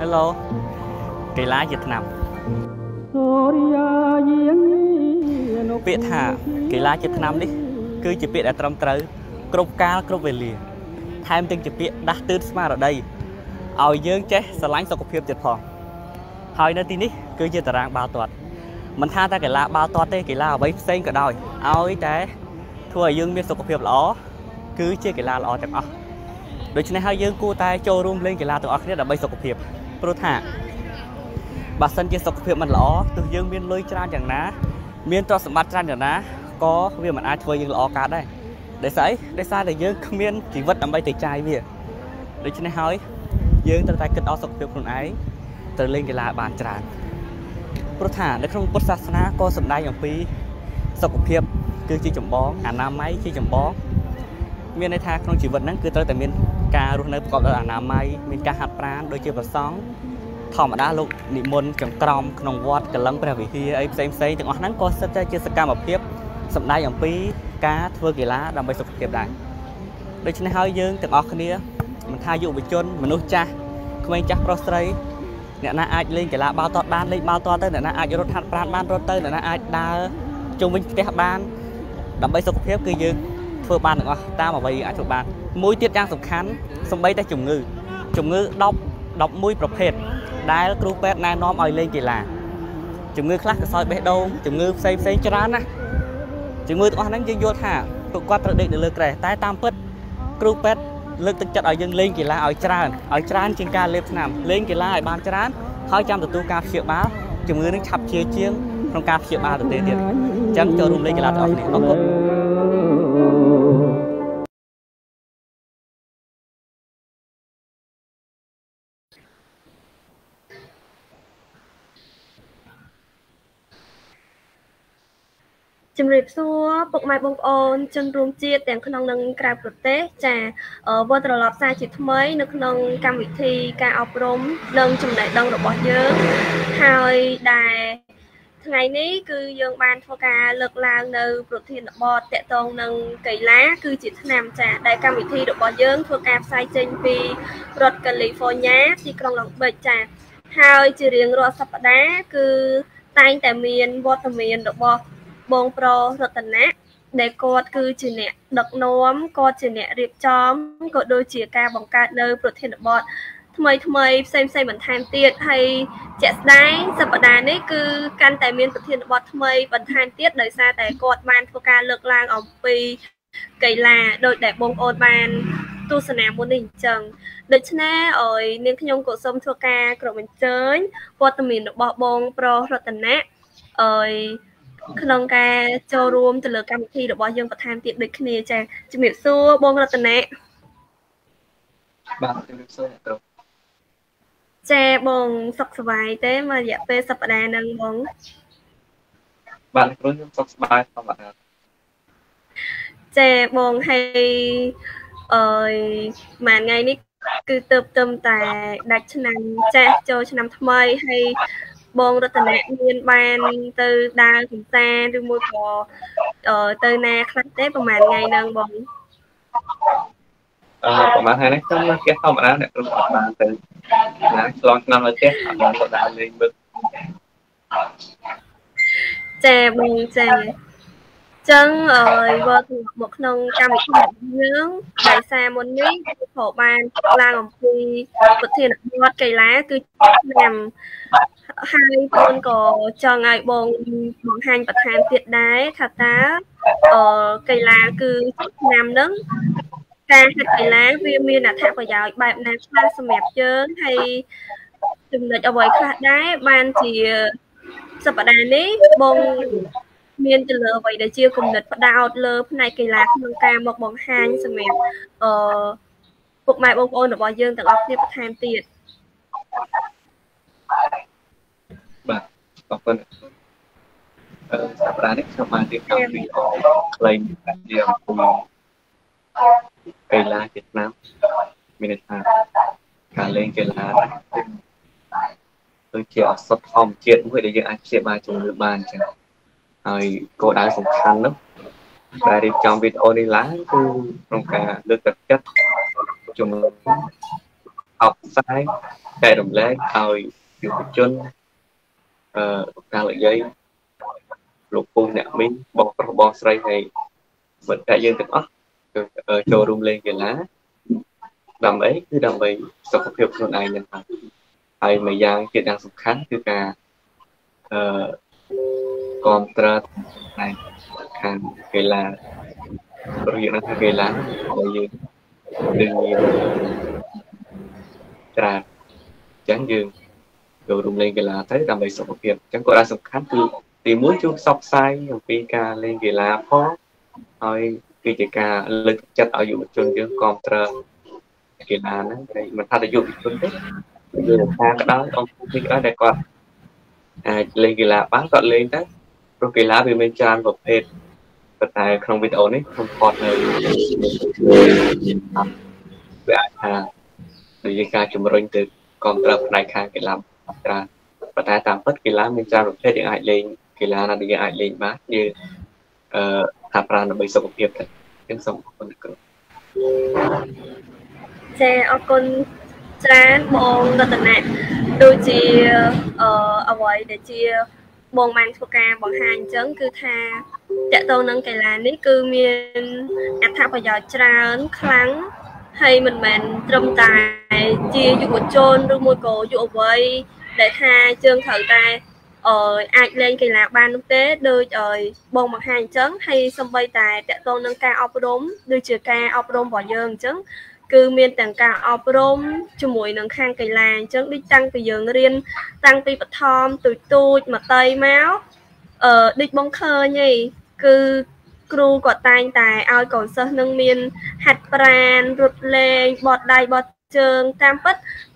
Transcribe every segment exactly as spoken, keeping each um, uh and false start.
Hello, kỳ lá Việt Nam. Biết hả, kỳ lá Việt Nam đi, cứ chỉ biết là trầm trớ, cướp cá cướp về liền. Tham tiếng chỉ biết đã tư mà ở đây, ao dương chế, sờ lánh sau cục hiệp Việt phòng. Hỏi nơi tin đi, cứ như tờ ràng bao tuột. Mình tha ta kỳ lá bao tuột đây, kỳ lá ở bấy xanh cả đôi, ao ấy thế, thua dương biết sau cục hiệp lõ, cứ chia kỳ lá lõ chẳng ọ. Đối với hai dương cô ta cho room lên kỳ lá tụi ọ khét là bây sau cục hiệp, pro thả. Bà sân chia sau cục hiệp mình lõ, từ dương miên lôi tràn chẳng ná. Miên cho sầm bắt tràn chẳng ná, có việc mình ai chơi dương lõ cá đây. Để sấy, để xa để dương không miên chỉ vật nằm bay từ trai việc. Đối với hai dương từ tay kết đó sau cục hiệpខ្លួនấy, từ lên kỳ lá bàn tràn. Pro thả để không bất sát ná có sầm đai dòng phi sau cục hiệp cứ chi chấm bó, à nam máy chi chấm bó. Miền này thà không chỉ vật năng cứ tới tại miền cà luôn nơi còn là nam máy miền cà hạt pran đôi chơi vật sóng thòng ở đá lục nị môn chẳng còng nòng vót cả lăng bè vì khi ấy xem xem từng năng có sẽ chơi sạc một tiếp sầm đai dòng pí cá thưa kỳ lá đầm bay sọc tiệp đại đây trên hai dương từng óc kia mình thay dụ với chôn mình nuôi cha không anh chắc prostate nè na ai lên kỳ lá bao to ban lên bao to tới nè na ai vô hạt pran ban tới nè na ai đa trung bình cái hạt ban đầm bay sọc tiệp cứ dương phơi ban được không? Ta mà vậy ai thuộc ban mũi tiết trang sụp khán xong bay ta trùng ngư trùng ngư đọc đọc mũi bọc hệt đai kêu pet nai nom oi lên kỳ là trùng ngư khác soi bé đâu trùng ngư xây xây cho rán á trùng ngư tụi hắn dương vô thả tụi qua tự định được lừa kẻ tai tam pet kêu pet lực thực chất ở dương lên kỳ là ở tràn ở tràn trên ca lệp nằm lên kỳ là ở ban tràn hai trăm từ tu ca triệu báo trùng ngư nó chập chia chiêng trong ca triệu ba từ tiền tiền chẳng cho luôn lên kỳ là ở này nó chấm rệp xua bậc mai bông ôn chân rung chia tiền khăn nâng cài bột té trà ở vô tờ lọp sai chỉ mấy nước nâng cam vị thi ca ọc rôm nâng chấm đại đông được bỏ dơ hai đài ngày ní cứ dương ban phô ca lực là nơi bột thiên được bọt tệ tôn nâng cây lá cứ chỉ nằm trà đại cam vị thi được bỏ dơ phô ca sai trên vì rột California thì còn lòng bệt trà hai chỉ riêng rồi sắp đá cứ tay tại miền vô tầm miền được bọt bông pro rất tận nát để cột cứ chỉ nè đập nôm cột chỉ nè riệp chóm cột đôi chỉ ca bằng ca nơi protein bọt thay thay xem xem mình tham tiết hay chạy đáy sập đá đấy cứ căn tại miền protein bọt thay vẫn tham tiết đời xa tại cột ban phô ca lực lang ở pi cây là đôi đẹp bông ôn ban tu sân nam muốn đỉnh trần được nè ở nên khi nhung cổ sông phô ca của mình chơi vitamin được bọt bông pro rất tận nát ở khung ca cho room từ lửa cam thi được bao nhiêu và tham tiệm được kia cha chụp miệng xua bông ra tận nè cha bông sọc vài thế mà dạ pe sập đà nâng bông bạn có sọc bài không bạn cha bông hay ờ mà ngày ní cứ tập tâm tại đặt chân năm cha cho chân năm thay hay bông rất là nguyên ban từ đa chúng ta từ môi bò ở từ na khăn tết bằng màn ngày nâng bông còn bạn hai đấy không cái không bạn để tôi bạn từ lon năm là chết bạn có đã lên bước chè bông chè chân ở vợ một nông cam một nướng đại xa một nít khổ ban la ngọc phi vật thiền ngót cây lá cứ nằm hai con có cho ngày bông bông hành và than tiệt đáy thà tá ở cây lá cứ nằm đứng ca hạt cây lá viêm miên là thả vào dạo bài nam sa sầm mẹp chớn hay từng đợt ở bồi khát đáy ban thì sập ở đàn ấy bông miên từ lờ vậy để chia cùng đợt đào lờ này cây lá nâng ca một bông hành sầm mẹp ở cuộc mai bông ôn ở bò dương tận ốc tiếp than tiệt bạn có phần sắp ra đấy xong mà tiếp theo thì có claim các điểm cùng cây lá Việt Nam mình là cả lên cây lá tôi chỉ ở sốt phòng chuyện với để những anh chị bài trong nước bàn chẳng rồi cô đã sủng khăn lắm và đi trong video đi lá cứ trong cả được vật chất chung học sai cái đồng lệ hồi dùng chân ta lại dây lục cung nè mình bọc bọc sợi này mình đại dương từng ốc cho rung lên cái lá đầm ấy cứ đầm ấy sọc phiêu con ai nhận thật ai mà giang kia đang sụp khánh cứ cả contract này hàng cái là rồi nó cái lá rồi đừng nhiều trà trắng dương rồi rung lên cái lá thấy đầm ấy sọc phiêu chẳng có ai sụp khánh cứ tìm muốn chút sọc sai vì cả lên cái lá phó thôi khi chỉ cả lực chất ở dụng chân dương contra cái là nó đây mình thay dùng phân tích giờ ta cái đó ông cái đó đây còn à lên cái là bán gọn lên đấy rồi cái lá bên bên tràn một hết và tại không biết ổn ấy không còn lời về à để cả chụp rồi từ contra này khang cái làm ra và tại tạm tất cái lá bên tràn một hết điện ảnh lên cái lá là điện ảnh lên bát như tháp ra nó bị sốc nghiệp thật tiếng sống của con được xe ở con trán bông đợt này đôi chị ở vậy để chị bông mang cho ca bằng hai chấn cứ tha chạy tôi nâng cái là ní cư miên áp tháp vào giờ trán kháng hay mình mình trông tài chia dụ chôn đôi môi cổ dụ vậy để tha chương thử tay ở ai lên kỳ lạc ban lúc tế đưa rồi bông bằng hai chấn hay sông bay tài chạy tôi nâng ca ọc đốm đưa chìa ca ọc đốm vào dương chấn cứ miền tầng ca ọc đốm cho mũi nâng khang kỳ làng chấn đi tăng từ dương riêng tăng từ vật thom từ tôi mà tây máu ở đi bông khơ nhỉ cứ cru có tay tài ai còn sơ nâng miền hạt pran rụt lên bọt đầy bọt trường tam bất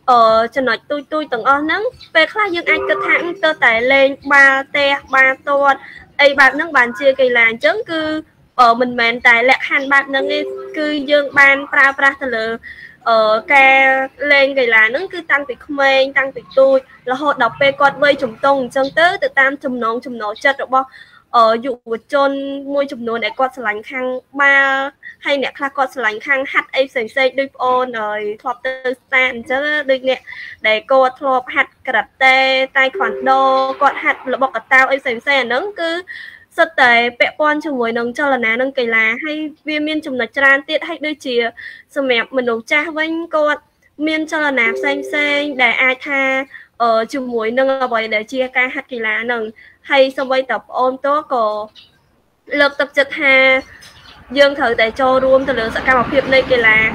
ở cho nói tôi tôi từng o nắng về khai dương anh cơ thẳng cơ tải lên ba te ba tuần ấy bạn nâng bàn chia kỳ làng chấn cứ ở mình mền tại lẹ hành bạn nâng cứ dương ban pra pra lờ ở ca lên kỳ là nâng cứ tăng từ không tăng từ tôi là họ đọc về quạt vây trùng tông chân tới từ tam chùm nón chùm nón chất được bao ở dụ chôn môi chùm nón để quạt lạnh khang ba hay nè khai quạt lạnh khang hạt ấy xây xây đôi ôn rồi thọp từ stand chứ đôi nè để cô thọp hạt cật tê tay khoản đô quạt hạt là bọc cả tao ấy xây xây nâng cứ sơ tệ bẹ con cho ngồi nâng cho là ná nâng cây lá hay viên miên chùm là tràn tiết hay đôi chìa sơ mẹp mình nấu cha vinh con miên cho là nạp xanh xanh để ai tha ở chùm muối nâng là bởi để chia ca hạt kỳ lá nâng hay xong bây tập ôn tố cổ lực tập chật hà dương thử tại choរួមtừ lượng sẽ cao một hiệp này kỳ lá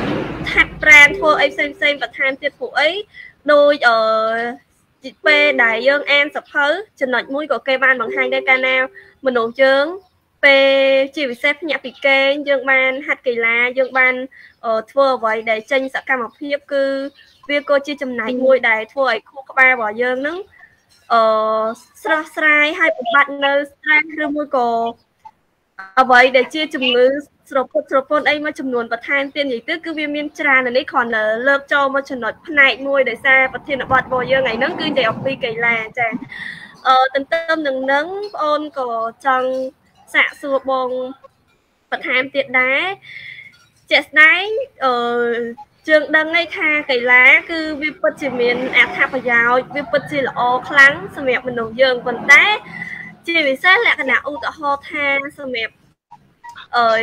hạt brand thua ấy xanh xanh và tham tiết phụ ấy đôi ở chị P đại dương em sập hớ chân nói mũi của cây ban bằng hai đây canal mình nổ chướng P chỉ vì xếp nhạc bị kê dương ban hạt kỳ lá dương ban ở thua vậy để tranh sẽ cao một hiệp cứ việc cô chia chấm này mũi đại thua ấy khu ba bỏ dương nứng ở srai hai bạn nơi srai đưa mũi cổ ở vậy để chia chấm ngữ sropon ấy mà chấm nguồn và than tiền gì tức cứ viên miên trà này còn là lớp cho mà chấm nói này nuôi để xa và thiên là bọt bò dương ngày nắng cứ để học đi cây là chả ờ tâm tâm đừng nắng ôn của trong xạ xua bông và than tiền đá chết đáy ở trường đăng ngay tha cây lá cứ vi bất chỉ miền áp tháp vào giàu vi bất chỉ là ô kháng sao mẹ mình nấu dương còn đá chỉ vì sao là cái nào u tao ho tha sao mẹ ơi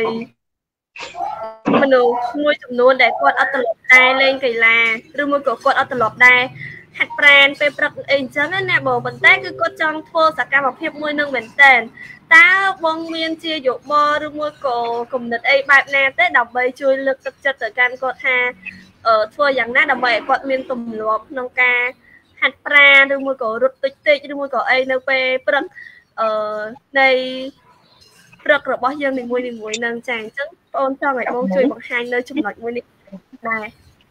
mình nấu nuôi chụp luôn để quạt ở tầng đai lên cây là rồi mua của quạt ở tầng đai hạt brand pe bật in chấn nè bò mình té cứ có trong thua sạc ca một hiệp môi nâng mình tên ta bông miên chia dụ bò rồi mua cổ cùng đợt ấy bạn nè tết đọc bầy chui lực tập chất ở can quạt ha ở thua dạng nát đọc bầy quạt miên tùm lộp nông ca hạt brand rồi mua cổ rụt tích tích rồi mua cổ ấy nâng pe bật ở đây rất là bao nhiêu mình mua mình mua nâng chàng chứ ôn cho ngày bông chui bằng hai nơi chung loại mua đi này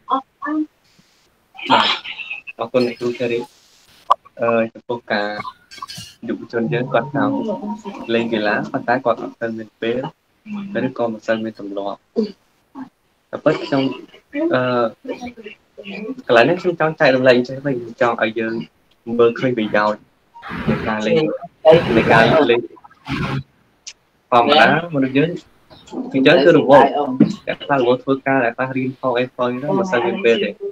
có con này tôi chơi đi ờ cô cả đủ chân dân con nào lên cái lá con tái còn sân bên phía cái đứa con một sân bên tầm lọ tập bất trong cái lá này chúng cháu chạy đồng lên cho mình cho ở dương vừa khơi bị giàu người ta lên người ta lên phòng đá một được dưới thì chơi cứ được vô các ta vô thua ca lại ta riêng phong em phong đó mà sao bên phía để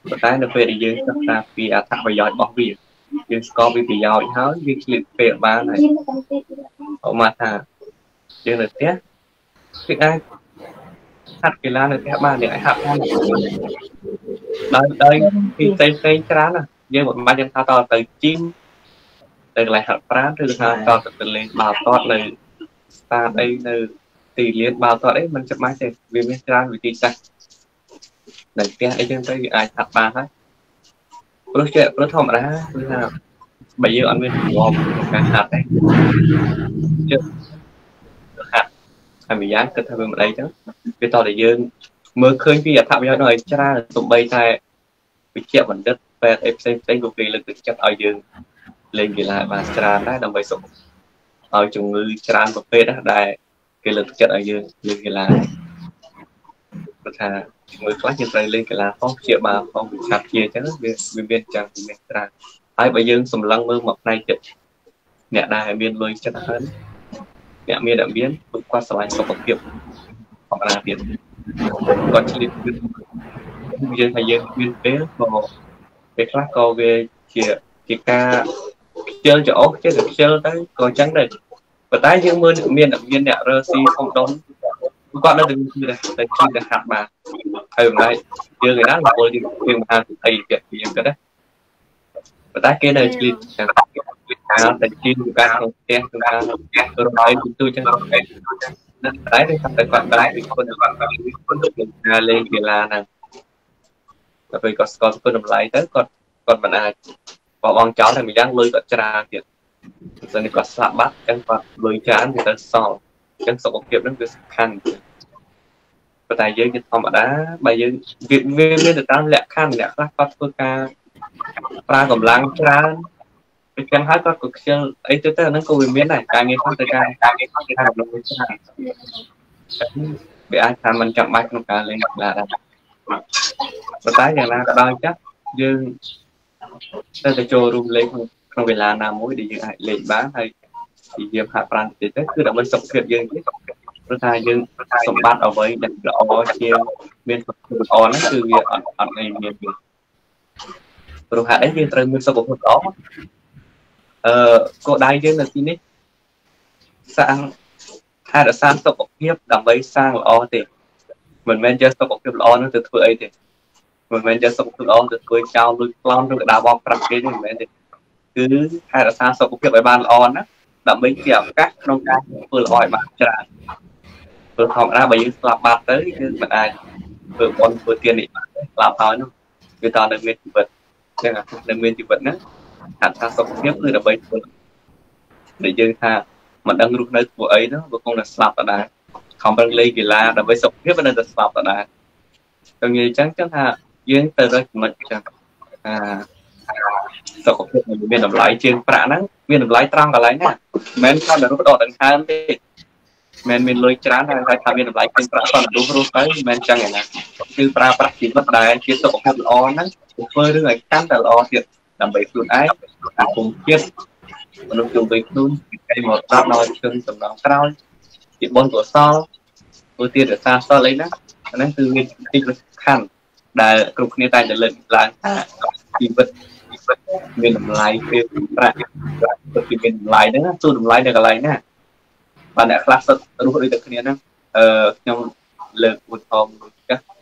ប៉ុន្តែនៅពេលដែលយើងសិក្សាពីអត្ថប្រយោជន៍របស់វាយើងស្គាល់ពីប្រយោជន៍ហើយយើងឆ្លៀតពេលបានហើយអមថាយើងនៅផ្ទះគឺអាចហាត់កីឡានៅផ្ទះបានយើងអាចហាត់បានដោយដោយពីផ្សេងផ្សេងច្រើនណាយើងមិនបាច់យើងថាតទៅជីមទៅកន្លែងហាត់ប្រាណឬថាតទៅលេងបាល់ទាត់នៅស្តាតអីនៅទីលានបាល់ទាត់អីមិនចាំបាច់ទេវាមានច្រើនវិធីសាស្ត្រនៅផ្ទះអីចឹងទៅវាអាចហាត់បានហើយព្រោះជាព្រោះធម្មតាគឺថាបើយើងអត់មានប្រព័ន្ធការហាត់ទេជិះហាត់ហើយម្យ៉ាងគិតថាវាមិនអីចឹងវាតតែយើងមើលឃើញពីអត្ថប្រយោជន៍នោះឲ្យច្រើនទោះបីតែវិជ្ជាបណ្ឌិតពេទ្យអីផ្សេងផ្សេងក៏គេលើកទឹកចិត្តឲ្យយើងលេងកីឡាបានច្រើនដែរដើម្បីសុខឲ្យជំងឺច្រើនប្រភេទណាដែលគេលើកទឹកចិត្តឲ្យយើងលេងកីឡាព្រោះថាជំងឺខ្លះយើងត្រូវលេងកីឡាផងព្យាបាលផងវិឆាជាអញ្ចឹងវាវាមានចឹងវាមានច្រើនហើយបើយើងសម្លឹងមើលមកផ្នែកចិត្តអ្នកដែលមានលុយចិត្តហើយអ្នកមានតែមានព្រោះគាត់ស្រឡាញ់សុខភាពធម្មតាទៀតគាត់ឆ្លៀតយើងថាយើងមានពេលក៏ពេលខ្លះក៏វាជាជាការខ្ជិលច្រអូសចេះតែខ្ជិលទៅក៏អញ្ចឹងដែរប៉ុន្តែយើងមើលមានមានអ្នករើស៊ីធំដុំគាត់នៅតែមានតែតែជួយតែហាត់បានហើយម្ល៉េះយើងឯណារវល់យើងយើងមហាសិទ្ធិទៀតយើងគាត់ណាប៉ុន្តែគេនៅឆ្លៀតចឹងការតែជិះការក្នុងផ្ទះការក្នុងផ្ទះរំលាយពីទូចឹងតែតែគាត់ដែរពីคนគាត់គាត់ពីคนទៅការលេងកីឡាហ្នឹងតែពេលគាត់ស្គាល់គុណតម្លៃទៅគាត់គាត់មិនអាចបោះបង់ចោលតែម្យ៉ាងលុយគាត់ច្រើនទៀតព្រោះតែគាត់ស្លាប់បាត់អញ្ចឹងគាត់លុយច្រើនវាទៅសល់អញ្ចឹងសុខភាពហ្នឹងវាសំខាន់ប៉ុន្តែយើងជាធម្មតាបើយើងវាមានទៅតាមលក្ខខណ្ឌអ្នកខ្លះគាត់ធ្វើការប្រើកម្លាំងច្រើនអញ្ចឹងហើយគាត់ក៏ខ្ជិលអីទៅទៅហ្នឹងក៏វាមានដែរការងារផងទៅការការងារផងគេថាកម្លាំងច្រើនវាអាចថាมันចាំបាច់ក្នុងការលេងកីឡាដែរប៉ុន្តែយ៉ាងណាក៏ដោយចាស់យើងទៅទៅចូលរួមលេងក្នុងកីឡាណាមួយដែលយើងអាចលេងបានហើយព្យាយាមហាត់ប្រាណតិចទៅគឺដើម្បីសុខភាពយើងទៀតព្រោះថាយើងសម្បត្តិអ្វីដែលល្អជាមានសុខភាពល្អហ្នឹងគឺវាអត់អត់មានមានព្រោះហេតុអីយើងត្រូវមានសុខភាពល្អអឺគោលដៅយើងនៅទីនេះសាងថែរក្សាសុខភាពដើម្បីសាងល្អទេមិនមែនចេះសុខភាពល្អនោះទៅធ្វើអីទេមិនមែនចេះសុខភាពល្អទៅធ្វើចោលលួចប្លន់ឬក៏ដើរបោកប្រាស់គេទេមិនមែនទេគឺថែរក្សាសុខភាពឲ្យបានល្អណាដើម្បីជាឱកាសក្នុងការធ្វើល្អឲ្យបានច្រើនព្រោះធម្មតាបើយើងស្លាប់បាត់ទៅគឺមិនអាចធ្វើបុណ្យធ្វើទាននេះបានស្លាប់ហើយនោះគឺតើនៅមានជីវិតចឹងនៅមានជីវិតហ្នឹងថាថាសុខភាពគឺដើម្បីធ្វើដែលយើងថាមិនដឹងរស់នៅធ្វើអីនោះវាគង់តែស្លាប់ដដែលខំប្រឹងលេងកីឡាដើម្បីសុខភាពមិនតែស្លាប់ដដែលទៅនិយាយចឹងចឹងថាយើងទៅរកចំណុចចឹងអាសុខភាពមានតម្លៃជាងប្រាក់ហ្នឹងមានតម្លៃត្រង់កន្លែងណាមិនមែនថារស់ដកដង្ហើមទេមិនមានលុយច្រើនហើយថាមានតម្លៃជាងប្រាក់គាត់រស់រស់ទៅមិនមែនចឹងឯណាគឺប្រើប្រាស់ជីវិតដែលជាសុខភាពល្អហ្នឹងធ្វើរឿងឲ្យកាន់តែល្អទៀតដើម្បីខ្លួនឯងអាគុំជាតិមនុស្សជុំវិញខ្លួនគេមកប្រាប់ដល់ជនសំណងក្រោយជាបុណ្យកុសលធ្វើទានរក្សាសិលអីណាហ្នឹងគឺមានទីសំខាន់ដែលគ្រប់គ្នាតែតែលើកឡើងថាជីវិតជីវិតមានតម្លៃពេលប្រាក់ពិតជាមានតម្លៃហ្នឹងទូតម្លៃនៅកន្លែងណាបាទអ្នកខ្លះសិតរស់ដូចតែគ្នាហ្នឹងអឺខ្ញុំលើកឧទាហរណ៍មួយចាស់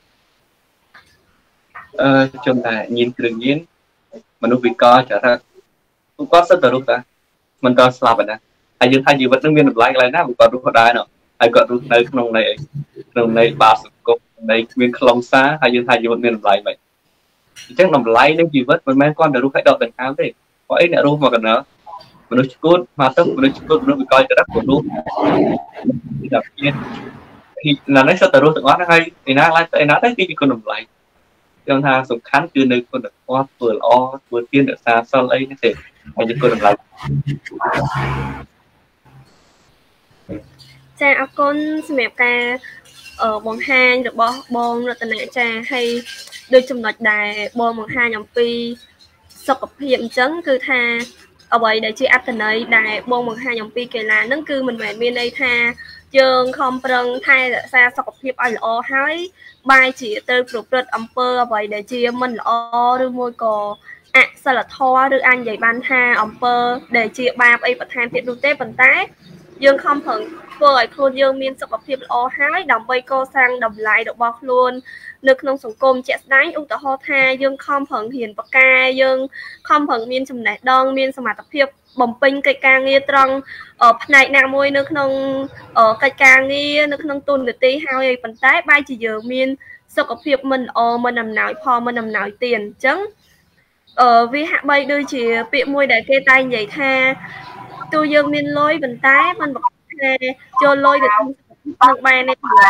អឺជុំតែញៀនគ្រឿងញៀនមនុស្សវិកលចរិតគាត់សិតតែរស់តាមិនតស្លាប់ឯណាហើយយើងថាជីវិតនឹងមានតម្លៃកន្លែងណាគាត់រស់ដែរនោះហើយគាត់រស់នៅក្នុងនៃក្នុងនៃបាសង្គមនៃគ្មានខ្លងសារហើយយើងថាជីវិតមានតម្លៃមិនអញ្ចឹងតម្លៃនៃជីវិតមិនមែនគាត់តែរស់ឲ្យដកដង្ហើមទេព្រោះអីអ្នករស់មកកណ្ដាលមនុស្សឈួតមកទៅមនុស្សឈួតមនុស្សវិកលចរិតគាត់រស់ដល់ទៀតពីណានេះសិតតែរស់ទាំងអស់ហ្នឹងហើយឯណាឡើយឯណាទៅគឺជាគុណតម្លៃខ្ញុំថាសំខាន់គឺនៅគុណធម៌ធ្វើល្អធ្វើទានរក្សាសិលអីនេះទេហើយជាគុណតម្លៃចាអរគុណសម្រាប់ការបង្ហាញរបស់បងរតនាចាហើយដូចចំណុចដែលបងបង្ហាញអំពីសុខភាពអញ្ចឹងគឺថាអ្វីដែលជាអត្ថន័យដែលបងបង្ហាញអំពីកីឡាហ្នឹងគឺមិនមែនមានន័យថាយើងខំប្រឹងថែរក្សាសុខភាពឲ្យល្អហើយបែរជាទៅប្រព្រឹត្តអំពើអ្វីដែលជាមិនល្អឬមួយក៏អសិលធម៌ឬអាចនិយាយបានថាអំពើដែលជាបាបអីបន្ថែមទៀតនោះទេប៉ុន្តែយើងខំប្រឹងធ្វើឲ្យខ្លួនយើងមានសុខភាពល្អហើយដើម្បីកសាងតម្លៃរបស់ខ្លួននៅក្នុងសង្គមជាក់ស្ដែងឧទាហរណ៍ថាយើងខំប្រឹងរៀនបកាយើងខំប្រឹងមានចំណេះដឹងមានសមត្ថភាពបំពេញកិច្ចការងារត្រង់ផ្នែកណាមួយនៅក្នុងកិច្ចការងារនៅក្នុងទូននីតិហើយប៉ុន្តែបែរជាយើងមានសុខភាពមិនល្អមិនអំណោយផលមិនអំណោយទានអញ្ចឹងអឺវាហាក់បីដូចជាពាក្យមួយដែលគេតែនិយាយថាទោះយើងមានលុយប៉ុន្តែมันបើថាចូលលុយទៅក្នុងនឹងបានទេទោះ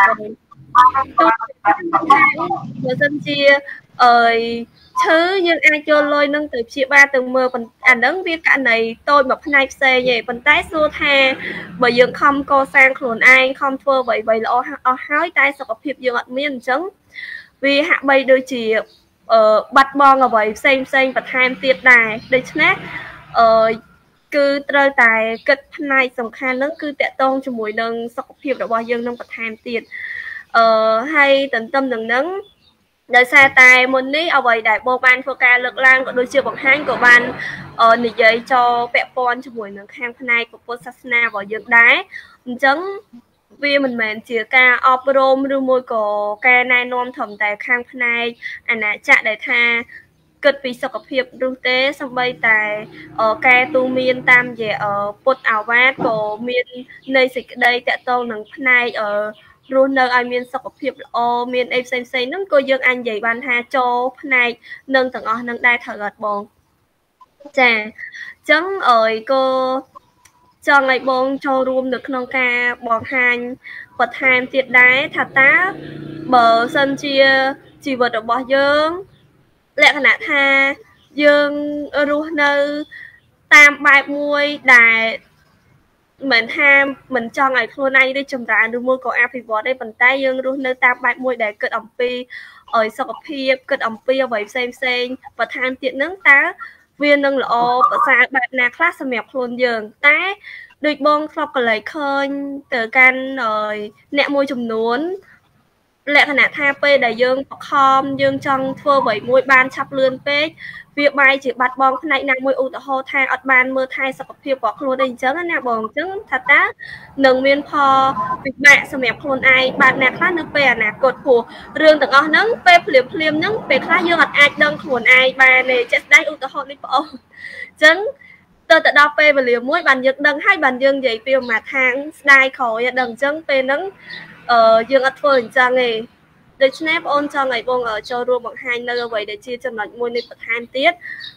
បើសិនជាអើយឈឺយើងអាចចូលលុយនឹងទៅព្យាបាលទៅមើលអាហ្នឹងវាករណីតូចមួយផ្នែកផ្សេងទេប៉ុន្តែសួរថាបើយើងខំកសាងខ្លួនឯងខំធ្វើអ្វីៗល្អអស់ហើយតែសុខភាពយើងអត់មានអញ្ចឹងវាហាក់បីដូចជាអឺបាត់បង់អ្វីផ្សេងផ្សេងបន្ថែមទៀតដែរដូច្នេះអឺគឺត្រូវតែគិតផ្នែកសំខាន់ហ្នឹងគឺតកតងជាមួយនឹងសុខភាពរបស់យើងនឹងបន្ថែមទៀតអឺហើយទន្ទឹមនឹងហ្នឹងដោយសារតែមុននេះអ្វីដែលបងបានធ្វើការលើកឡើងក៏ដូចជាបង្ហាញក៏បាននិយាយចូលពាក់ព័ន្ធជាមួយនឹងខាងផ្នែកពុទ្ធសាសនារបស់យើងដែរអញ្ចឹងវាមិនមែនជាការអប់រំឬមួយក៏ការណែនាំត្រឹមតែខាងផ្នែកអាណាចក្រដែលថាគិតពីសុខភាពនោះទេសូម្បីតែការទូមានតាមរយៈពុទ្ធអាវាតក៏មាននៃសេចក្តីតកតងនឹងផ្នែករស់នៅឲ្យមានសុខភាពល្អមានអីផ្សេងផ្សេងហ្នឹងក៏យើងអាចនិយាយបានថាចូលផ្នែកនឹងទាំងអស់ហ្នឹងដែរត្រូវអត់បងចាអញ្ចឹងអើយក៏ចង់ឲ្យបងចូលរួមនៅក្នុងការបង្ហាញបន្ថែមទៀតដែរថាតើបើសិនជាជីវិតរបស់យើងលក្ខណៈថាយើងរស់នៅតាមបែបមួយដែលមិនថាមិនចង់ឲ្យខ្លួនឯងរីកចម្រើនឬមួយក៏អភិវឌ្ឍទេប៉ុន្តែយើងរស់នៅតាមបែបមួយដែលគិតអំពីឲ្យសុខភាពគិតអំពីអ្វីផ្សេងផ្សេងបន្ថែមទៀតហ្នឹងតើវានឹងល្អប្រសើរបែបណាខ្លះសម្រាប់ខ្លួនយើងតែដូចបងធ្លាប់កន្លែងឃើញទៅកាន់អ្នកមួយចំនួនលក្ខណៈថាពេលដែលយើងបខំយើងចង់ធ្វើអ្វីមួយបានឆាប់លឿនពេកវាបែរជាបាត់បង់ផ្នែកណាមួយឧទាហរណ៍ថាអត់បានមើលថែសុខភាពរបស់ខ្លួនអីអញ្ចឹងណាបងអញ្ចឹងថាតើនឹងមានផលពិបាកសម្រាប់ខ្លួនឯងបែបណាខ្លះនៅពេលអនាគតព្រោះរឿងទាំងអស់ហ្នឹងពេលភ្លាមភ្លាមហ្នឹងពេលខ្លះយើងអត់អាចដឹងខ្លួនឯងបានទេចេះស្ដែងឧទាហរណ៍នេះបងអូនអញ្ចឹងទៅទៅដល់ពេលវេលាមួយបានយើងដឹងហើយបានយើងនិយាយពីមួយខាងស្ដាយក្រោយដឹងអញ្ចឹងពេលហ្នឹងអឺយើងអត់ធ្វើអញ្ចឹងទេដូច្នេះបងអូនចង់ឲ្យបងចូលរួមបង្ហាញនៅអ្វីដែលជាចំណុចមួយនេះបន្ថែមទៀត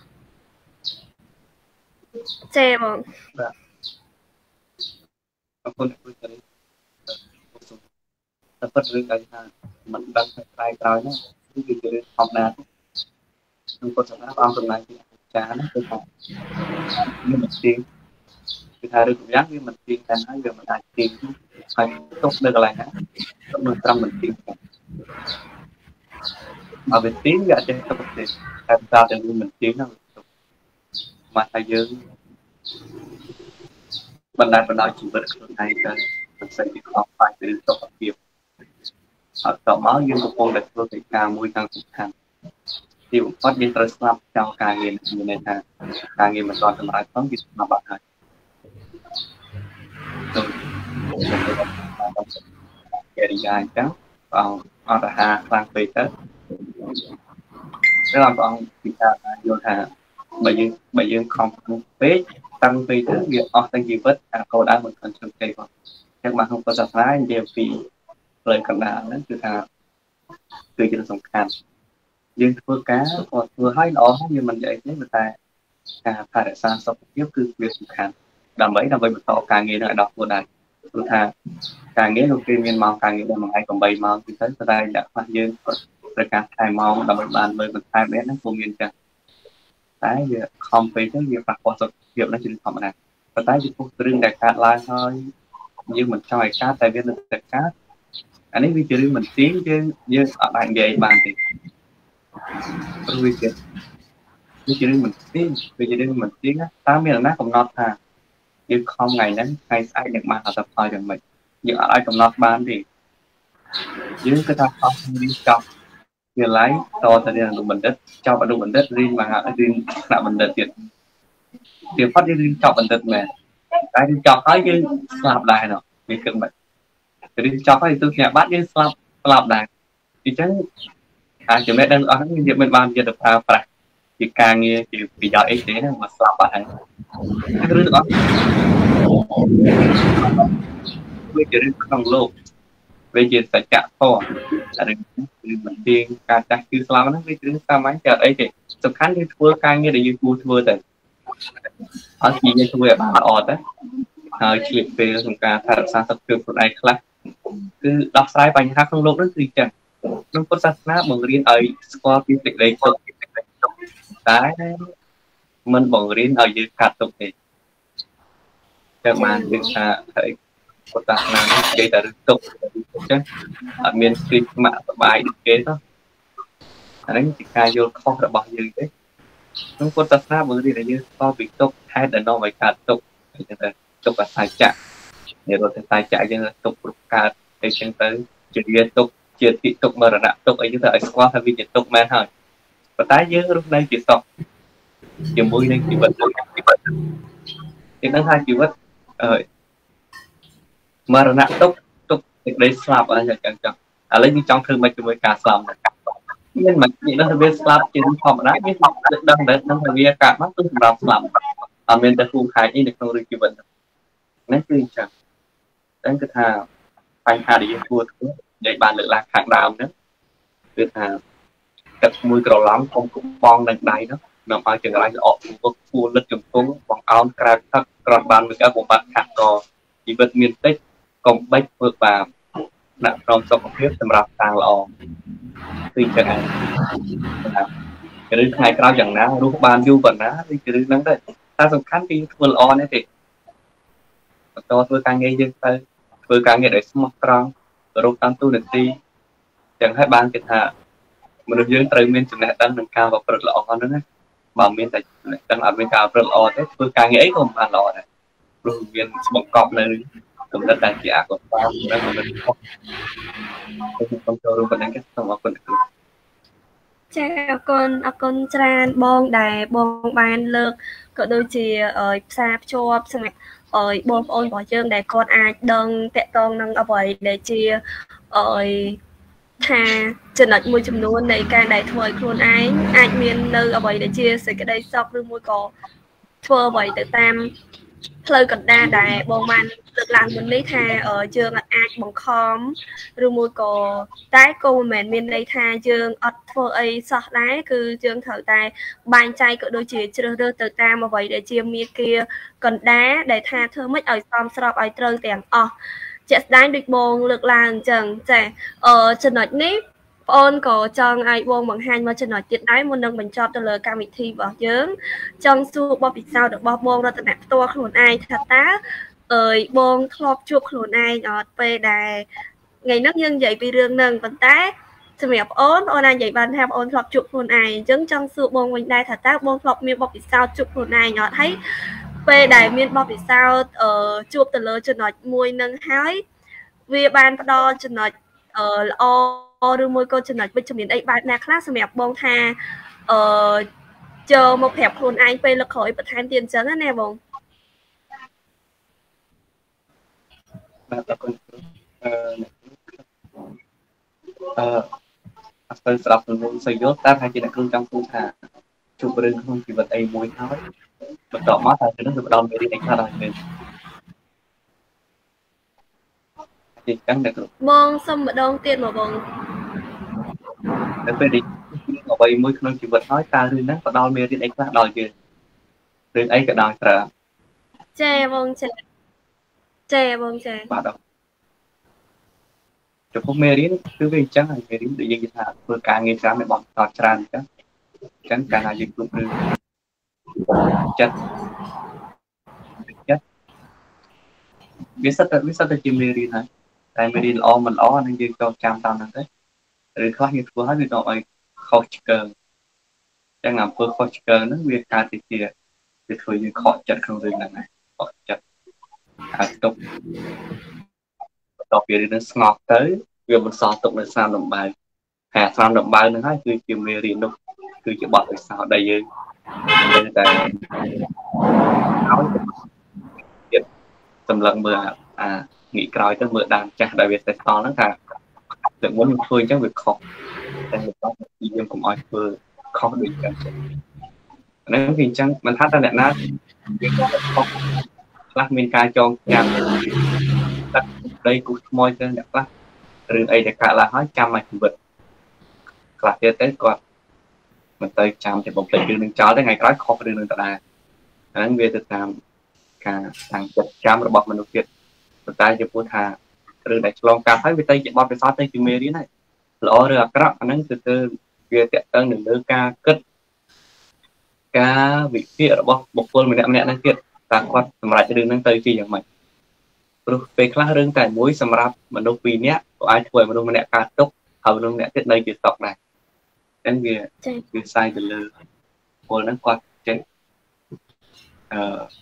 ចេបងបាទអរគុណគ្រូចា៎តែពិតរឿងដែលថាមិនដឹងតែក្រោយក្រោយនោះគឺវាជារឿងធម្មតាក្នុងពុទ្ធសាសនាព្រះអង្គសម្ដែងពីអាចារ្យនោះគឺថាវាមិនទៀងគឺថារឿងយ៉ាងវាមិនទៀងតែហើយវាមិនអាចទៀងហើយទុកនៅកន្លែងណាទុកនៅត្រឹមមិនទៀងអវិធីវាអាចទៅប្រទេសតែតើតែមិនទៀងហ្នឹងមកថាយើងបណ្ដាបណ្ដោយជីវិតខ្លួនឯងទៅមិនស្អីពីខ្វល់ខ្វាយពីសុខភាពអត់តមកយើងកំពុងតែធ្វើកិច្ចការមួយខាងសំខាន់ទីបំផុតយើងត្រូវស្លាប់ចោលការងារនេះមានន័យថាការងារមិនទាន់សម្រេចផងវាស្លាប់បាត់ហើយកិរិយាអញ្ចឹងបងអត់អាហារខ្លាំងពេកទៅឬបងពិចារណាយល់ថាបើយើងបើយើងខំពេកតាំងពេកទៅវាអស់ទាំងជីវិតអាកោដៅមិនខំជឿទេបងអញ្ចឹងមកក្នុងពុទ្ធសាសនានិយាយពីផ្លូវកណ្ដាលហ្នឹងគឺថាគឺជាសំខាន់យើងធ្វើការគាត់ធ្វើឲ្យល្អហើយវាមិននិយាយទេតែការថែរក្សាសុខភាពគឺវាសំខាន់ដើម្បីដើម្បីបន្តការងារនឹងឲ្យដល់ខ្លួនដែរព្រោះថាការងារនោះគេមានម៉ោងការងារដល់មួយថ្ងៃ8ម៉ោងទៅទៅតែដាក់ខ្លះយើងត្រូវការថែម៉ោងដើម្បីបានមើលបន្ថែមដែរហ្នឹងពុំមានចឹងតែវាខំពេកទៅវាប៉ះពាល់សុខភាពហ្នឹងជាធម្មតាប៉ុន្តែចំពោះរឿងដែលកើតឡើងហើយយើងមិនចង់ឲ្យកើតតែវានៅតែកើតអានេះវាជារឿងមិនទៀងយើងយើងអត់អាចនិយាយបានទេព្រោះវាជាវាជារឿងមិនទៀងវាជារឿងមិនទៀងណាតើមានអ្នកណាកំណត់ថាយើងខំថ្ងៃហ្នឹងថ្ងៃស្អែកនឹងបានអត្ថប្រយោជន៍យ៉ាងម៉េច những ai cầm nát ban thì dưới cái thằng học đi chọc như lấy to thì là đủ mình đất cho bạn đủ mình đất riêng mà hạ riêng là mình đất tiền tiền phát đi riêng chọc mình đất này cái đi chọc thấy cái slap đài nó vì cần vậy thì đi chọc thì tôi nhà bắt cái slap slap đài thì chắc à chúng mẹ đang ở những việc bên ban giờ được à phải chỉ càng nghe chỉ vì giờ ấy thế mà slap bạn cái thứ đó với chỉ riêng trong lô về chỉ phải chạm to là mình tiên cả chắc chứ slap nó với chứ sao mấy giờ ấy thì sắp khán đi thua càng nghe để như thua thua rồi ở chỉ như thua bạn ọt đấy chuyện về chúng ta thật ra tập trung của ai khác cứ đọc sai bài hát không lúc đó thì chẳng nó có sát nát bằng riêng ấy qua cái việc đấy tục đấy mình bằng riêng ở dưới cắt tục thì các bạn chúng ta thấy có tác nào gây ra tục chứ ở miền Tây mạng bài kế đó đấy chỉ khai vô không là bao nhiêu đấy nó có sát nát bằng riêng là như qua việc tục hay là nó phải cắt tục tục là sai chạy để rồi sai chạy cho tục cắt để chân tới chỉ liên tục chưa thị tục mà là tục ấy như thế qua thay vì tục men thôi và tái nhớ lúc đây chỉ sọc chỉ mũi nên chỉ vật thì nó hai chỉ vật mà là tục tục đây slap ở nhà chẳng chẳng à lấy như trong thương mà chúng mới cả slap nhưng mà những nó biết slap trên phòng đá biết được đâm đấy nó phải bia cả mắt tôi làm slap ở bên ta phun khai như được không được chỉ vật nói chứ chẳng đến cái thà phải hà đi thua để bàn được là hàng đào nữa việc là cắt mũi cầu lắm không cũng bong đằng đáy đó nằm ở trường lại ọt một phu lật chùm xuống bằng áo cài thắt còn bàn với các bộ mặt khác có chỉ vật miền tích công bách vượt vào nặng trong sọc huyết sầm rạp tàng lò tuy chẳng hạn cái thứ hai cao chẳng ná lúc bàn du vận á thì cái thứ nắng đấy ta dùng khán đi vừa lo này thì cho tôi càng nghe dân tới tôi càng nghe để smart strong rồi tăng tu được đi chẳng hay ban cái thà mình được dưới trời miền trung này đang nâng cao và bật lọ hơn nữa bảo miền tại đang ở miền cao bật lọ thế tôi càng nghĩ không bàn lọ này rồi miền bọc cọp này cũng rất là giả của tao đang còn mình không không cho luôn còn đang cái xong ở phần cha con con tràn bong đài bong ban lược có đôi chỉ ở xa cho xong rồi bong ôn bỏ chương để con ai đừng tệ con năng ở vậy để chia ở thà chân lệch môi chùm luôn này càng đại thôi luôn ai ai miền nơi ở vậy để chia sẻ cái đây sọc với môi cò thua vậy tự tam lời cần đa đại bong ban được làm mình lấy thà ở trường ai bằng khóm rồi môi cò tái cô mền miền đây thà trường ở thua ấy sọt đá cứ trường thở tài bàn chay cỡ đôi chỉ chưa đưa từ tam mà vậy để chia miền kia cần đá để tha thơ mất ở xóm sọp ở trơ tiền ở chết đánh được bồn lực làng chẳng trẻ ở chân nói nếp ôn có trong ai bồn bằng hai mà chân nói tiết đáy một nâng mình cho tôi lời ca vị thi bỏ chướng trong su bò bị sao được bò bồn ra từ nạp to khổn ai thật tá ơi bồn khóc chuộc khổn ai ngọt về đài ngày nấc nhân dậy vì rương nâng vận tác thì mẹ ôn ôn ai dậy bàn theo ôn khóc chuộc khổn ai chứng trong su bồn mình đai thật tác bồn khóc miệng bò bị sao chuộc khổn ai ngọt thấy về đài miền bò bị sao ở chuộc từ lời chân nói mùi nâng hái vì ban đo chân nói ở o đưa môi cô chân nói bên trong miền đây bạn na class mẹ bông tha ở chờ một hẹp hồn anh về lực khỏi bật hai tiền chấn nè bông tôi sẽ đọc một sợi dốt ta hay chỉ là cương trong khu thả chụp rừng không chỉ vật ấy mùi nói vật đỏ mắt là nó được đòn về đi đánh ra rồi thì chẳng được bông xong một đông tiền mà bông để về đi ở đây mới không chỉ vật nói ta rừng nó có đòn về đi đánh ra đòi gì rừng ấy cả đòi trả chè bông chè chè bông chè bắt đầu cho không mê đến cứ vì chẳng là mê đến tự nhiên là vừa cả nghe sáng để bọn tọt tràn chứ chẳng cả là dịch vụ rừng chất chất biết sao biết sao tôi chìm mê đi hả tại mê đi lo mình lo nên như cho trăm tao nè đấy rồi khó như vừa hết đi rồi khó cờ chẳng làm vừa khó cờ nó việc cả thì kia thì thôi như khó chặt không rừng này khó chặt à tục តពីរឿងស្ងប់ទៅវាមិនសល់ទុកនៅស្នាមដំបៅហើយស្នាមដំបៅហ្នឹងហើយគឺជាមេរៀននោះគឺជាបទពិសោធន៍ដែលយើងនៅតែឲ្យទៀតសម្លឹងមើលអាងាកក្រោយទៅមើលដើមចាស់ដែលវាសេះសល់ហ្នឹងថាតែមុនខ្ញុំធ្វើអញ្ចឹងវាខុសតែបន្តយើងកុំឲ្យធ្វើខុសដូចกันហ្នឹងគឺអញ្ចឹងមិនថាតើអ្នកណាវាខុសខ្លះមានការចងចាំទឹកដីគូថ្មទៅអ្នកខ្លះរឿងអីដែលកើតឡើងហើយចាំមកជីវិតខ្លះទៀតទៅគាត់មិនទៅចាំតែបំភ្លេចរឿងនឹងចោលទេថ្ងៃក្រោយខុសរឿងនឹងដដែលហ្នឹងវាទៅតាមការតាំងចិត្តចាំរបស់មនុស្សទៀតប៉ុន្តែចំពោះថារឿងដែលឆ្លងកាត់ហើយវាទៅជាបទពិសោធន៍ទៅជាមេរៀនហើយល្អឬអាក្រក់អាហ្នឹងគឺទៅវាតកតឹងនឹងលើការគិតការវិភាគរបស់បុគ្គលម្នាក់ម្នាក់ហ្នឹងទៀតតើគាត់សម្រេចរឿងហ្នឹងទៅជាយ៉ាងម៉េចព្រោះពេលខ្លះរឿងតែមួយសម្រាប់មនុស្សពីរនាក់ក៏អាចធ្វើឲ្យមនុស្សម្នាក់កើតទុកហើយមនុស្សម្នាក់ទៀតនៅជាសោកដែរអញ្ចឹងវាវាផ្សាយទៅលើពលហ្នឹងគាត់ចេះអឺ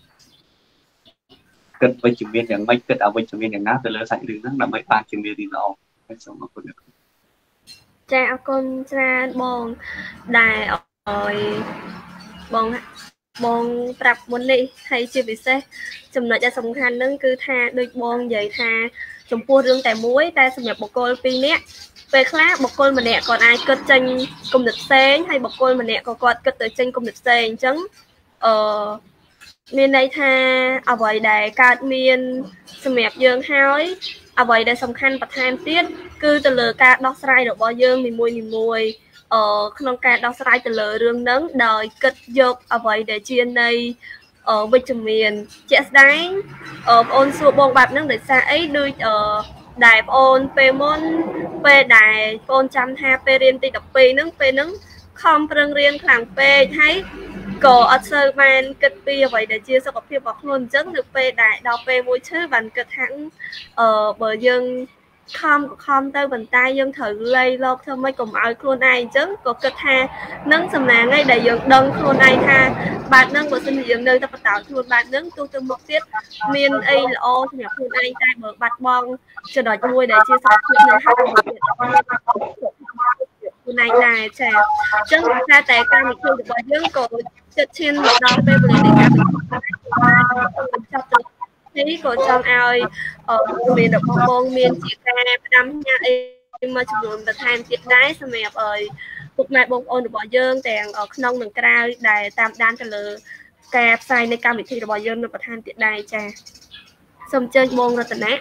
គិតវិជ្ជមានយ៉ាងម៉េចគិតអវិជ្ជមានយ៉ាងណាទៅលើសាច់រឿងហ្នឹងដើម្បីបានជាមេរៀនល្អហើយសូមអរគុណចាអរគុណច្រើនបងដែលឲ្យបងបងប្រាប់មុននេះហើយជាពិសេសចំណុចដែលសំខាន់ហ្នឹងគឺថាដូចបងនិយាយថាចំពោះរឿងតែមួយតែសម្រាប់បុគ្គលពីរនាក់ពេលខ្លះបុគ្គលម្នាក់គាត់អាចគិតចេញគំនិតផ្សេងហើយបុគ្គលម្នាក់ក៏គាត់គិតទៅចេញគំនិតផ្សេងអញ្ចឹងអឺមានន័យថាអ្វីដែលកើតមានសម្រាប់យើងហើយអ្វីដែលសំខាន់បន្ថែមទៀតគឺទៅលើការដោះស្រាយរបស់យើងនីមួយនីមួយអឺក្នុងការដោះស្រាយទៅលើរឿងហ្នឹងដោយគិតយកអ្វីដែលជានៃវិជ្ជមានជាក់ស្ដែងបងអូនសួរបងបែបហ្នឹងដោយសារអីដូចអឺដែលបងអូនពេលមុនពេលដែលបងអូនចាំថាពេលរៀនទីដប់ពីរហ្នឹងពេលហ្នឹងខំប្រឹងរៀនខ្លាំងពេកហើយក៏អត់សូវបានគិតពីអ្វីដែលជាសុខភាពរបស់ខ្លួនអញ្ចឹងនៅពេលដែលដល់ពេលមួយឈឺបានគិតថាអឺបើយើងខំក៏ខំទៅប៉ុន្តែយើងត្រូវលៃលោកធ្វើម៉េចកុំឲ្យខ្លួនឯងអញ្ចឹងក៏គិតថានឹងសំណាងឯងដែលយើងដឹងខ្លួនឯងថាបែបហ្នឹងបើសិនជាយើងនៅតែបន្តខ្លួនបែបហ្នឹងទោះទៅមុខទៀតមានអីល្អសម្រាប់ខ្លួនឯងតែបើបាត់បង់ចំណុចមួយដែលជាសុខភាពនៅហើយខ្លួនឯងដែរចាអញ្ចឹងតែតែកម្មវិធីរបស់យើងក៏ចិត្តឈានមកដល់ពេលវេលានៃការបញ្ចប់ទៅនេះក៏ចង់ឲ្យមានរបស់បងមានជាការផ្ដាំផ្ញើអីមួយចំនួនបន្ថែមទៀតដែរសម្រាប់ឲ្យពុកម៉ែបងប្អូនរបស់យើងទាំងក្នុងនិងក្រៅដែលតាមដានទៅលើការផ្សាយនៃកម្មវិធីរបស់យើងនៅបន្ថែមទៀតដែរចាសូមអញ្ជើញបងរតនា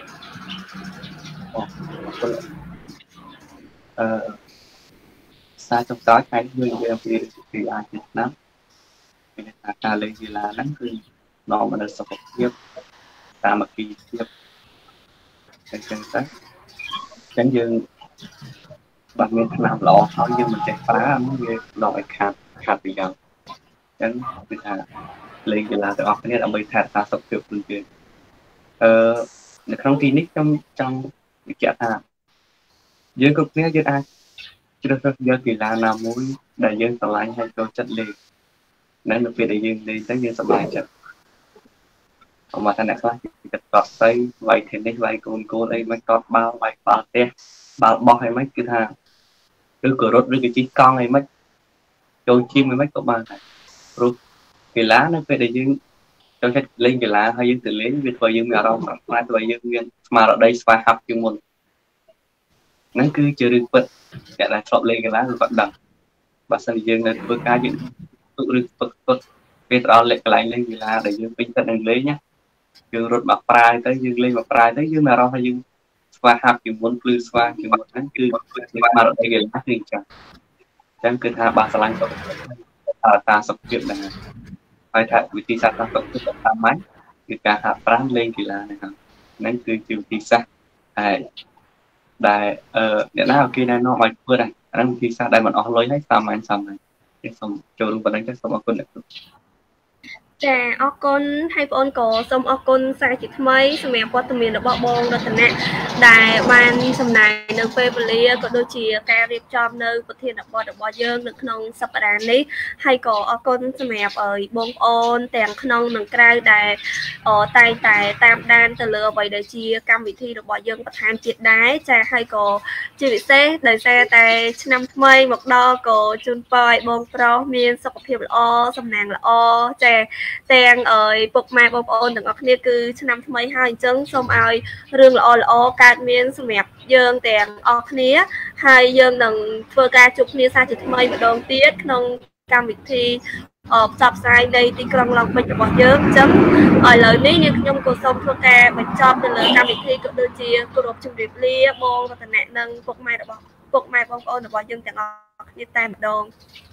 អឺសារចុងក្រោយថ្ងៃនេះយើងនិយាយអំពីពីអាចឆ្នាំមានថាការលេងកីឡាហ្នឹងគឺនាំមកនូវសុខភាពសាមគ្គីភាពអញ្ចឹងទៅអញ្ចឹងយើងបាត់មានថ្នាំល្អហើយយើងមិនចេះប្រើហ្នឹងវានាំឲ្យខាតខាតប្រយោជន៍អញ្ចឹងគឺថាលេងកីឡាទាំងអស់គ្នាដើម្បីថែរក្សាសុខភាពខ្លួនយើងអឺនៅក្នុងទីនេះខ្ញុំចង់បញ្ជាក់ថាយើងគ្រប់គ្នាយើងអាចជ្រើសរើសយកកីឡាណាមួយដែលយើងស្រឡាញ់ហើយចូលចិត្តលេងនៅនៅពេលដែលយើងលេងទៅយើងសប្បាយចិត្តអមថាអ្នកខ្លះគេតតសៃវាយធីននេះវាយកូនកូនអីមិនតតបាល់វាយបាល់ផ្ទះបាល់បោះអីមិនគឺថាឬក៏រត់ឬក៏ជិះកង់អីមិនចូលជិះអីមិនក៏បានដែរព្រោះកីឡានៅពេលដែលយើងចូលចិត្តលេងកីឡាហើយយើងទៅលេងវាធ្វើឲ្យយើងមានអារម្មណ៍ស្រស់ស្រាយធ្វើឲ្យយើងមានស្មារតីស្វាហាប់ជាងមុនហ្នឹងគឺជារឿងពិតអ្នកដែលធ្លាប់លេងកីឡាគឺគាត់ដឹងបើសិនជាយើងនៅធ្វើការយើងទុកឬទុកទុកពេលទៅដល់កន្លែងលេងកីឡាដែលយើងពេញចិត្តនឹងលេងណាយើងរត់មកប្រាយទៅយើងលេងមកប្រាយទៅយើងមានអារម្មណ៍ថាយើងស្វាហាប់ជាងមុនភ្លឺស្វាងជាងមុនហ្នឹងគឺស្មារតីកីឡាគឺអញ្ចឹងអញ្ចឹងគឺថាបាសឡាញ់សុខភាពថាតាសុខភាពហ្នឹងហើយថាវិធីសាស្ត្រសុខភាពតាមម៉េចគឺការហាត់ប្រាណលេងកីឡាហ្នឹងហ្នឹងគឺជាវិធីសាស្ត្រហើយដែលអឺអ្នកណាគេណែនាំឲ្យធ្វើដែរអាហ្នឹងវិធីសាស្ត្រដែលមិនអស់លុយហើយសាមញ្ញសាមញ្ញខ្ញុំសូមចូលរួមប៉ុណ្ណឹងចាសូមអរគុណអ្នកគ្រូចាអរគុណហើយបងអូនក៏សូមអរគុណសារជាថ្មីសម្រាប់វត្តមានរបស់បងរតនៈដែលបានចំណាយនៅពេលវេលាក៏ដូចជាការរៀបចំនៅប្រធានបទរបស់យើងនៅក្នុងសប្តាហ៍នេះហើយក៏អរគុណសម្រាប់បងប្អូនទាំងក្នុងនិងក្រៅដែលតែងតែតាមដានទៅលើអ្វីដែលជាកម្មវិធីរបស់យើងបន្ថែមទៀតដែរចាហើយក៏ជាពិសេសដោយសារតែឆ្នាំថ្មីមកដល់ក៏ជូនពរឲ្យបងប្រុសមានសុខភាពល្អសំណាងល្អចាទាំងអើយពុកម៉ែបងប្អូនទាំងអស់គ្នាគឺឆ្នាំថ្មីហើយអញ្ចឹងសូមឲ្យរឿងល្អល្អកើតមានសម្រាប់យើងទាំងអស់គ្នាហើយយើងនឹងធ្វើការជួបគ្នាសាជាថ្មីម្ដងទៀតក្នុងកម្មវិធីអបផ្សព្វផ្សាយនៃទីក្រុងឡុងបិចរបស់យើងអញ្ចឹងឥឡូវនេះនាងខ្ញុំក៏សូមធ្វើការបញ្ចប់ទៅលើកម្មវិធីក៏ដូចជាគោរពជម្រាបលាបងរតនៈនិងពុកម៉ែរបស់ពុកម៉ែបងប្អូនរបស់យើងទាំងអស់គ្នាតែម្ដង